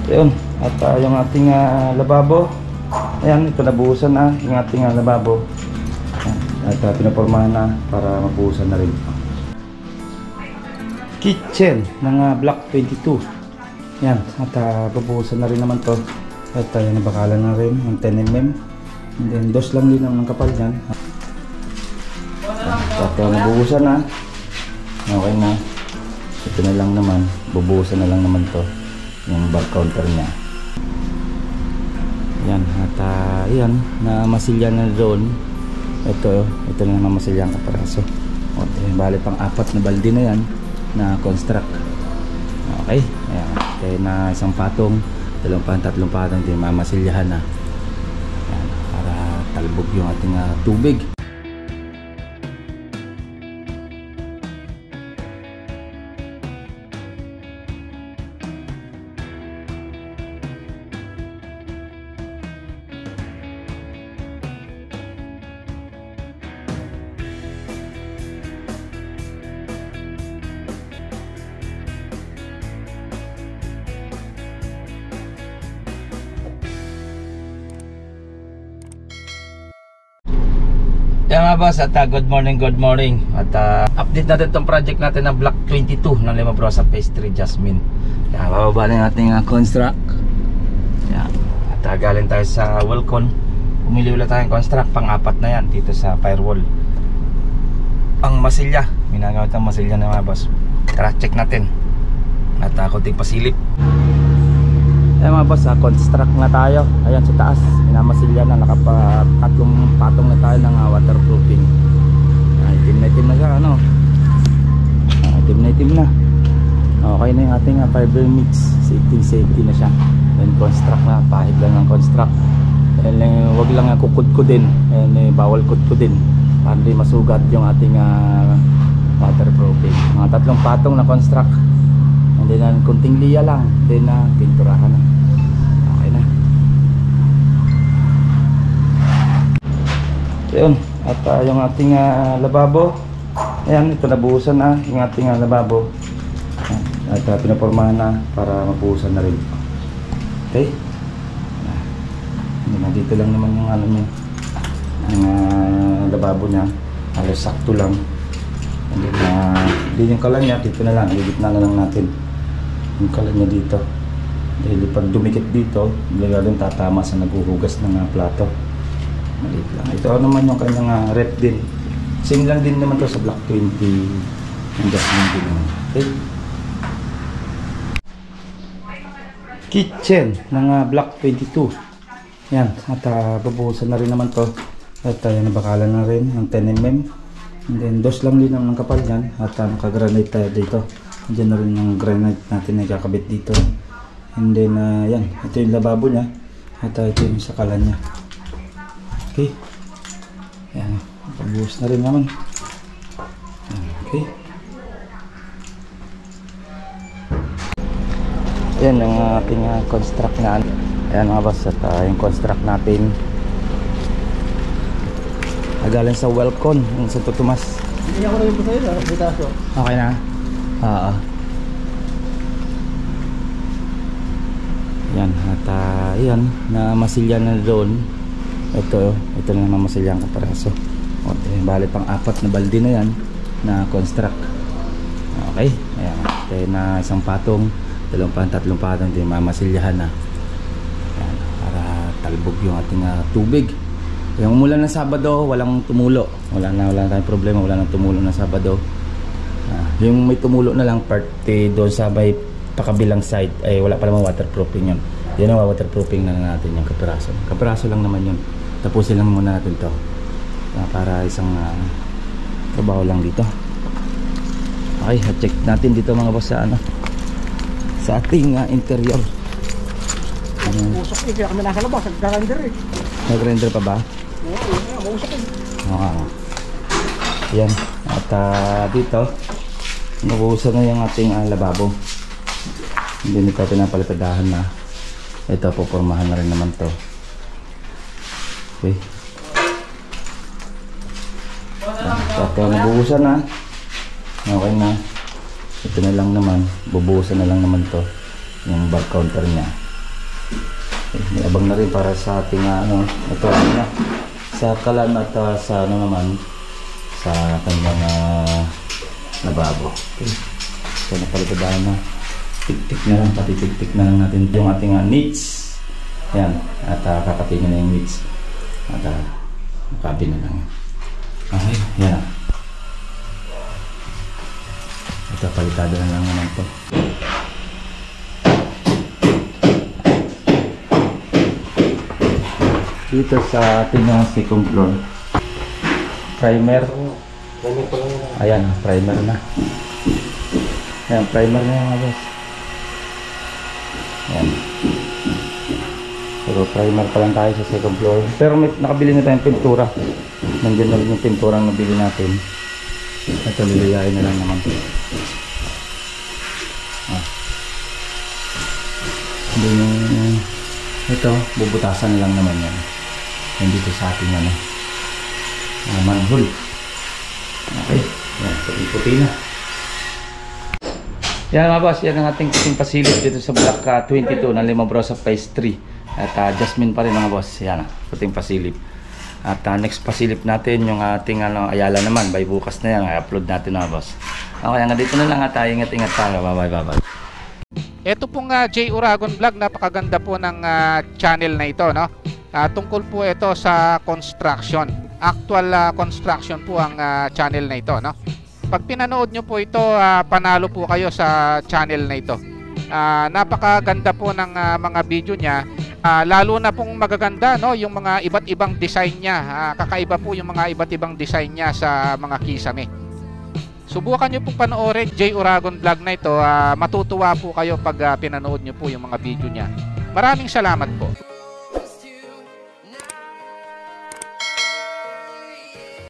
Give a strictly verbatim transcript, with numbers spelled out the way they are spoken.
Ayun, at uh, yung ating uh, lababo, ayan, ito nabuhusan na yung ating uh, lababo. At uh, pinapormahan na para mabuhusan na rin. Kitchen ng uh, block twenty-two. Yan, at uh, bubuhusan na rin naman to. At uh, yung nabakalan na rin yung ten millimeter. And then dos lang din ang kapal yan. At uh, nabuhusan na. Okay na. Ito na lang naman, bubuhusan na lang naman to yung back counter niya. Yan, at uh, yan, na masilyan na doon. Ito, ito na naman masilyan kaparaso. Okay, bali pang apat na balde na yan na construct. Okay, ayan, kaya na isang patong, dalawang patong, tatlong patong din mamasilyahan na. Ayan, para talbog yung ating uh, tubig. Yan mga boss, at uh, good morning, good morning. At uh, update natin itong project natin ng block twenty-two ng Lima Brosa Phase three Jasmine. Yan, bababa na yung ating uh, construct. Yan. At uh, galing tayo sa Welcon. Umili ulit tayong construct, pang-apat na yan dito sa firewall. Ang masilya, minagamit ang masilya na mga boss. Tara, check natin. At uh, kunting pasilip. Ayan mga boss, uh, construct na tayo. Ayan sa taas, minamasilya na, nakapatatlong patong na tayo ng uh, waterproofing. uh, Itim na itim na siya, ano uh, Itim na itim na. Okay na yung ating uh, fiber mix. Safety safety na siya. Then construct na, pahid lang ang construct. Ayan, uh, wag lang uh, kukudkudin. Ayan, uh, bawal kudkudin para di masugat yung ating uh, waterproofing. Mga tatlong patong na construct. And then uh, kunting liya lang. Then uh, pinturahan na. Okay na. Ayun. At uh, yung ating uh, lababo, ayan, ito nabuhusan na yung ating uh, lababo. At uh, pinapormahan na para mabuhusan na rin. Okay. Uh, dito lang naman yung ano niya, ang uh, lababo niya. Halos sakto lang. And then uh, din yung kalan niya, dito na lang, igitna na lang natin yung kalan niya dito. Dahil pag dumikit dito, lalo tatama sa naghuhugas ng uh, plato. Maliit lang. Ito naman yung kanyang uh, rep din. Same lang din naman to sa block twenty yung Jasmine din naman. Okay. Kitchen ng uh, block twenty-two. Yan, at uh, bubuhusan na rin naman to. At uh, yung nabakalan na rin yung ten millimeter. And then dos lang din naman ng kapal yan. At uh, naka-granite tayo dito. Diyan na rin yung granite natin na kakabit dito. And then uh, yan, ito yung lababo niya. At uh, ito yung sakalan niya. Okay. Yan, pagbuhos na rin naman. Okay. Yan yung ating uh, construct na. Ayan mga boss, at uh, yung construct natin galing sa Welcon, yung Santo Tomas. Hindi ako rin po sa'yo, bitaso. Okay na? Oo. Yan, at uh, yan, na masilyan na doon. Ito, ito na naman masilyan kaparaso. Okay, bali pang apat na balde na yan na construct. Okay, ayan, kaya na isang patong, dalawang patong, tatlong patong din mamasilyahan na. Ayan, para talbog yung ating uh, tubig. Yung umulan ng Sabado, walang tumulo. Wala na, wala na tayong problema, wala nang tumulo ng Sabado. Ah, yung may tumulo na lang parte doon sa may pakabilang side ay wala pa naman waterproofing yun. Yan ang waterproofing na natin yung kapiraso. Kapiraso lang naman yun. Tapusin lang muna natin to. Ah, para isang uh, trabaho lang dito. Okay, check natin dito mga boss sa ano. Sa ating uh, interior. Usok eh, kaya kami nasa labas, nag-grinder eh. Nag-grinder pa ba? Oo, yun, mausok eh. Oo. Yan. At uh, dito, nabuhusan na yung ating uh, lababo. Hindi nito pinapalitadahan na. Ito, pupormahan na rin naman to. Okay. At uh, nabuhusan na. Okay na. Ito na lang naman. Bubuhusan na lang naman to. Yung back counter niya. Eh, may abang na rin para sa ating uh, ano, ito na sa kalan at uh, sa ano naman sa kanyang uh, lababo. Okay. So napalitabahan na. Tik-tik na lang, pati tik-tik na lang natin yung ating uh, niche. Yan, at uh, kakatingin na yung niche. At uh, makabi na lang. Okay, yan. Ito, palitado na lang naman ito. Dito sa ating uh, second floor. Primer. Ayan, primer na. Ayan, primer na yung abas. Ayan. Pero primer pa lang tayo sa second floor. Pero may nakabili na tayong pintura. Nandiyan na rin yung pintura ang nabili natin. Ito, liliyain na lang naman. Ah. Hindi yung... Ito, bubutasan na lang naman yan. Nandito sa ating ano. Uh, manhole. Okay. Yan, puti na. Yan mga boss, yan ang ating puting pasilip dito sa block uh, twenty-two ng Limabrosa Phase three. At uh, Jasmine pa rin mga boss. Yan, puting pasilip. At uh, next pasilip natin yung ating ano, Ayala naman. By bukas na yan, i-upload natin mga boss. Okay, hanggang dito na lang at uh, ingat-ingat tayo. Bye bye bye. Ito pong uh, J. Uragon Vlog, napakaganda po ng uh, channel na ito, no? Uh, tungkol po ito sa construction. Actual uh, construction po ang uh, channel na ito, no? Pag pinanood nyo po ito, uh, panalo po kayo sa channel na ito. Uh, napakaganda po ng uh, mga video niya. Uh, lalo na pong magaganda, no? Yung mga iba't ibang design niya. Uh, kakaiba po yung mga iba't ibang design niya sa mga kisame. Subukan nyo pong panoorin J. Uragon Vlog na ito. Uh, matutuwa po kayo pag uh, pinanood nyo po yung mga video niya. Maraming salamat po.